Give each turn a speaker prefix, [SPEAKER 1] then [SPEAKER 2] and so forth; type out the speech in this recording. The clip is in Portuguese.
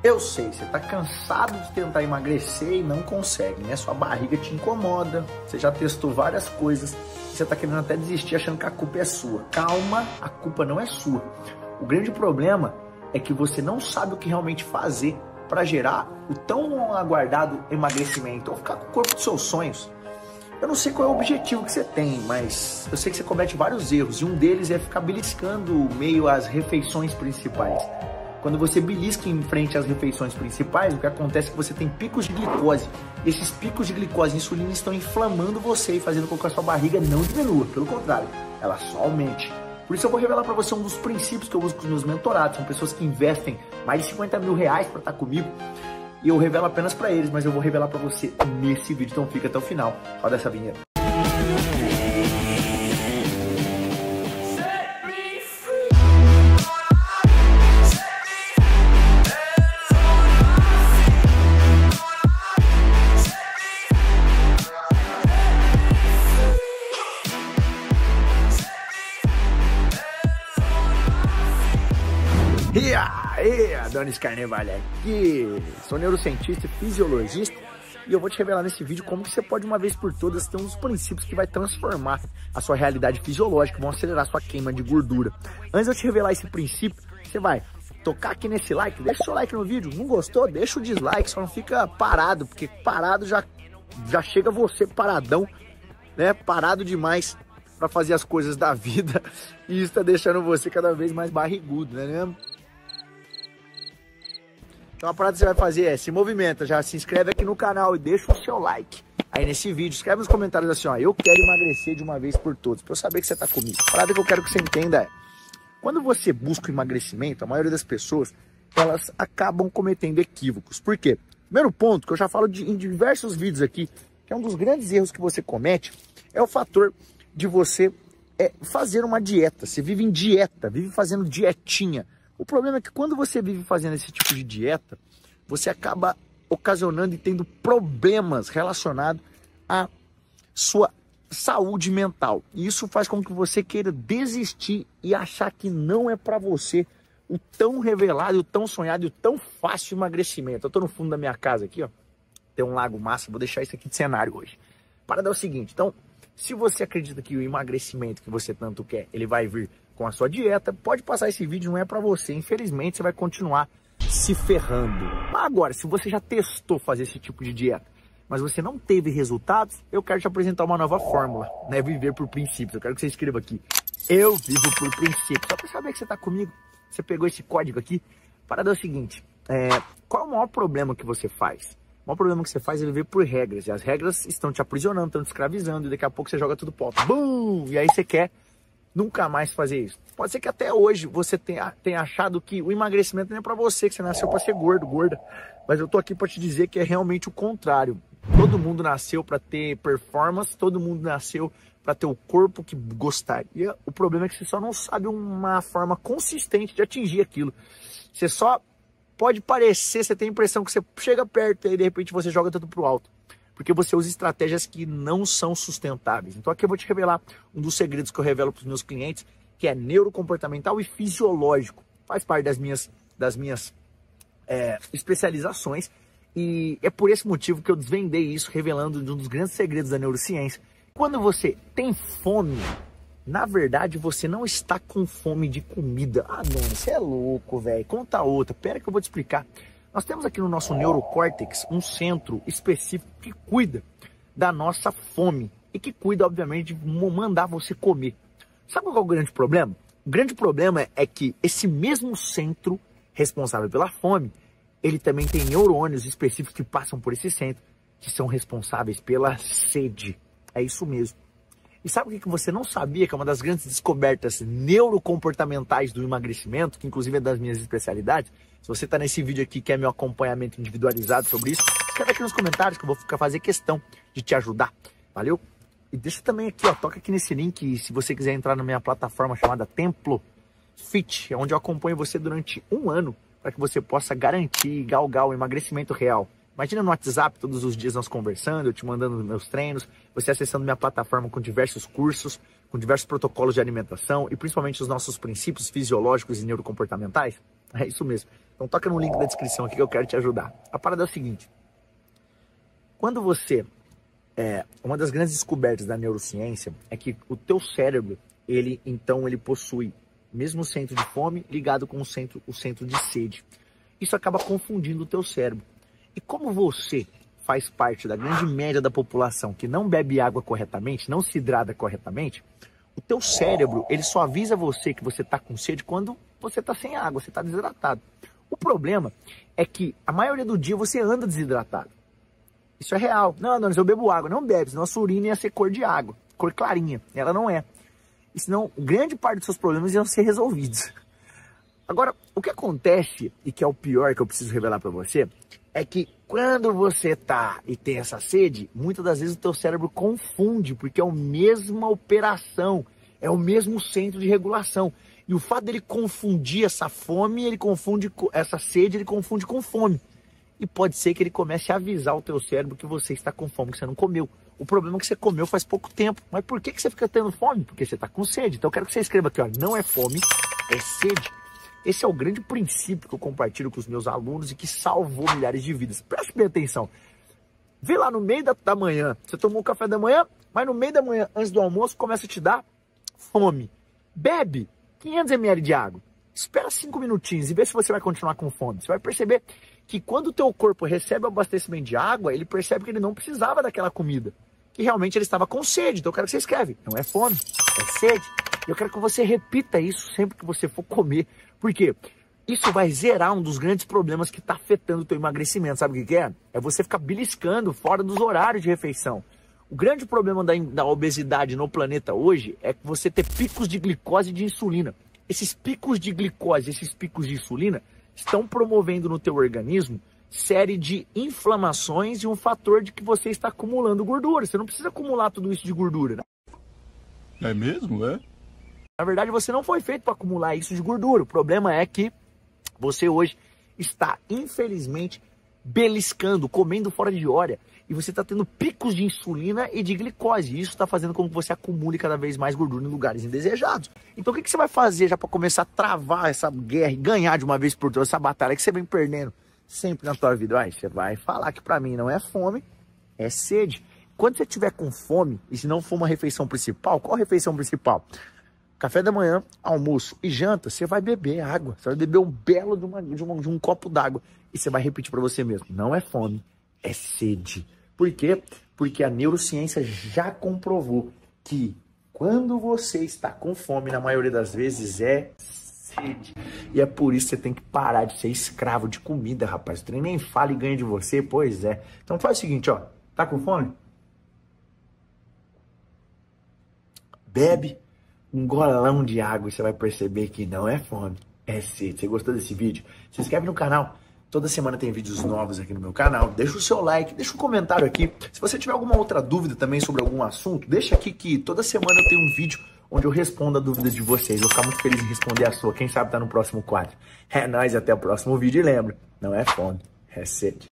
[SPEAKER 1] Eu sei, você tá cansado de tentar emagrecer e não consegue, né? Sua barriga te incomoda, você já testou várias coisas, você tá querendo até desistir achando que a culpa é sua. Calma, a culpa não é sua. O grande problema é que você não sabe o que realmente fazer para gerar o tão aguardado emagrecimento ou ficar com o corpo dos seus sonhos. Eu não sei qual é o objetivo que você tem, mas eu sei que você comete vários erros e um deles é ficar beliscando meio às refeições principais. Quando você belisca em frente às refeições principais, o que acontece é que você tem picos de glicose. Esses picos de glicose e insulina estão inflamando você e fazendo com que a sua barriga não diminua. Pelo contrário, ela só aumente. Por isso eu vou revelar para você um dos princípios que eu uso com os meus mentorados. São pessoas que investem mais de 50 mil reais para estar comigo. E eu revelo apenas para eles, mas eu vou revelar para você nesse vídeo. Então fica até o final. Roda essa vinheta. E aí, Adonis Carnevale aqui, sou neurocientista e fisiologista e eu vou te revelar nesse vídeo como que você pode uma vez por todas ter um dos princípios que vai transformar a sua realidade fisiológica, vão acelerar a sua queima de gordura. Antes de eu te revelar esse princípio, você vai tocar aqui nesse like, deixa o seu like no vídeo, não gostou? Deixa o dislike, só não fica parado, porque parado já chega você paradão, né? Parado demais para fazer as coisas da vida e isso tá deixando você cada vez mais barrigudo, né mesmo? Então a parada que você vai fazer é, se movimenta, já se inscreve aqui no canal e deixa o seu like aí nesse vídeo. Escreve nos comentários assim, ó, eu quero emagrecer de uma vez por todas, pra eu saber que você tá comigo. A parada que eu quero que você entenda é, quando você busca o emagrecimento, a maioria das pessoas, elas acabam cometendo equívocos. Por quê? Primeiro ponto, que eu já falo em diversos vídeos aqui, que é um dos grandes erros que você comete, é o fator de você fazer uma dieta. Você vive em dieta, vive fazendo dietinha. O problema é que quando você vive fazendo esse tipo de dieta, você acaba ocasionando e tendo problemas relacionados à sua saúde mental. E isso faz com que você queira desistir e achar que não é para você o tão revelado, o tão sonhado e o tão fácil emagrecimento. Eu tô no fundo da minha casa aqui, ó. Tem um lago massa, vou deixar isso aqui de cenário hoje. Para dar o seguinte, então, se você acredita que o emagrecimento que você tanto quer, ele vai vir com a sua dieta, pode passar esse vídeo, não é para você. Infelizmente, você vai continuar se ferrando. Agora, se você já testou fazer esse tipo de dieta, mas você não teve resultados, eu quero te apresentar uma nova fórmula, né? Viver por princípios. Eu quero que você escreva aqui, eu vivo por princípios. Só para saber que você está comigo, você pegou esse código aqui. Para dar o seguinte, qual é o maior problema que você faz? O maior problema que você faz é viver por regras. E as regras estão te aprisionando, estão te escravizando. E daqui a pouco você joga tudo pro alto. Bum! E aí você quer nunca mais fazer isso. Pode ser que até hoje você tenha achado que o emagrecimento não é pra você, que você nasceu pra ser gordo, gorda. Mas eu tô aqui pra te dizer que é realmente o contrário. Todo mundo nasceu pra ter performance, todo mundo nasceu pra ter o corpo que gostaria. O problema é que você só não sabe uma forma consistente de atingir aquilo. Você só pode parecer, você tem a impressão que você chega perto e aí de repente você joga tudo pro alto. Porque você usa estratégias que não são sustentáveis. Então aqui eu vou te revelar um dos segredos que eu revelo para os meus clientes, que é neurocomportamental e fisiológico. Faz parte das minhas especializações e é por esse motivo que eu desvendei isso, revelando um dos grandes segredos da neurociência. Quando você tem fome, na verdade você não está com fome de comida. Ah, não, você é louco, velho. Conta outra. Pera que eu vou te explicar. Nós temos aqui no nosso neurocórtex um centro específico que cuida da nossa fome e que cuida, obviamente, de mandar você comer. Sabe qual é o grande problema? O grande problema é que esse mesmo centro responsável pela fome, ele também tem neurônios específicos que passam por esse centro, que são responsáveis pela sede. É isso mesmo. E sabe o que você não sabia, que é uma das grandes descobertas neurocomportamentais do emagrecimento, que inclusive é das minhas especialidades? Se você está nesse vídeo aqui e quer meu acompanhamento individualizado sobre isso, escreve aqui nos comentários que eu vou fazer questão de te ajudar. Valeu? E deixa também aqui, ó, toca aqui nesse link se você quiser entrar na minha plataforma chamada Templo Fit, onde eu acompanho você durante um ano para que você possa garantir e galgar o emagrecimento real. Imagina no WhatsApp, todos os dias nós conversando, eu te mandando meus treinos, você acessando minha plataforma com diversos cursos, com diversos protocolos de alimentação e principalmente os nossos princípios fisiológicos e neurocomportamentais. É isso mesmo. Então toca no link da descrição aqui que eu quero te ajudar. A parada é o seguinte. Quando você... uma das grandes descobertas da neurociência é que o teu cérebro, ele possui mesmo o centro de fome ligado com o centro de sede. Isso acaba confundindo o teu cérebro. E como você faz parte da grande média da população que não bebe água corretamente, não se hidrata corretamente, o teu cérebro, ele só avisa você que você está com sede quando você está sem água, você está desidratado. O problema é que a maioria do dia você anda desidratado. Isso é real. Não, Adonis, eu bebo água. Não bebe, senão a sua urina ia ser cor de água, cor clarinha. Ela não é. E senão, grande parte dos seus problemas iam ser resolvidos. Agora, o que acontece, e que é o pior que eu preciso revelar para você, é que quando você tá e tem essa sede, muitas das vezes o teu cérebro confunde, porque é a mesma operação, é o mesmo centro de regulação. E o fato dele confundir essa fome, ele confunde essa sede, ele confunde com fome. E pode ser que ele comece a avisar o teu cérebro que você está com fome, que você não comeu. O problema é que você comeu faz pouco tempo. Mas por que você fica tendo fome? Porque você está com sede. Então eu quero que você escreva aqui, ó, não é fome, é sede. Esse é o grande princípio que eu compartilho com os meus alunos e que salvou milhares de vidas. Preste bem atenção. Vê lá no meio da manhã, você tomou o café da manhã, mas no meio da manhã, antes do almoço, começa a te dar fome. Bebe 500 ml de água. Espera 5 minutinhos e vê se você vai continuar com fome. Você vai perceber que quando o teu corpo recebe o abastecimento de água, ele percebe que ele não precisava daquela comida. Que realmente ele estava com sede. Então eu quero que você escreve. Não é fome, é sede. E eu quero que você repita isso sempre que você for comer. Por quê? Isso vai zerar um dos grandes problemas que está afetando o teu emagrecimento. Sabe o que é? É você ficar beliscando fora dos horários de refeição. O grande problema da obesidade no planeta hoje é você ter picos de glicose e de insulina. Esses picos de glicose, esses picos de insulina estão promovendo no teu organismo série de inflamações e um fator de que você está acumulando gordura. Você não precisa acumular tudo isso de gordura, né?
[SPEAKER 2] É mesmo, é?
[SPEAKER 1] Na verdade, você não foi feito para acumular isso de gordura. O problema é que você hoje está, infelizmente, beliscando, comendo fora de hora. E você está tendo picos de insulina e de glicose. E isso está fazendo com que você acumule cada vez mais gordura em lugares indesejados. Então o que você vai fazer já para começar a travar essa guerra e ganhar de uma vez por todas essa batalha que você vem perdendo sempre na tua vida? Você vai falar que para mim não é fome, é sede. Quando você estiver com fome, e se não for uma refeição principal, qual a refeição principal? Café da manhã, almoço e janta, você vai beber água. Você vai beber um belo de um copo d'água. E você vai repetir para você mesmo, não é fome, é sede. Por quê? Porque a neurociência já comprovou que quando você está com fome, na maioria das vezes é sede. E é por isso que você tem que parar de ser escravo de comida, rapaz. O trem nem fala e ganha de você, pois é. Então faz o seguinte, ó. Tá com fome? Bebe um golão de água e você vai perceber que não é fome, é sede. Você gostou desse vídeo? Se inscreve no canal. Toda semana tem vídeos novos aqui no meu canal. Deixa o seu like, deixa um comentário aqui. Se você tiver alguma outra dúvida também sobre algum assunto, deixa aqui que toda semana eu tenho um vídeo onde eu respondo a dúvida de vocês. Eu vou ficar muito feliz em responder a sua. Quem sabe tá no próximo quadro. É nóis, até o próximo vídeo. E lembra, não é fome, é sede.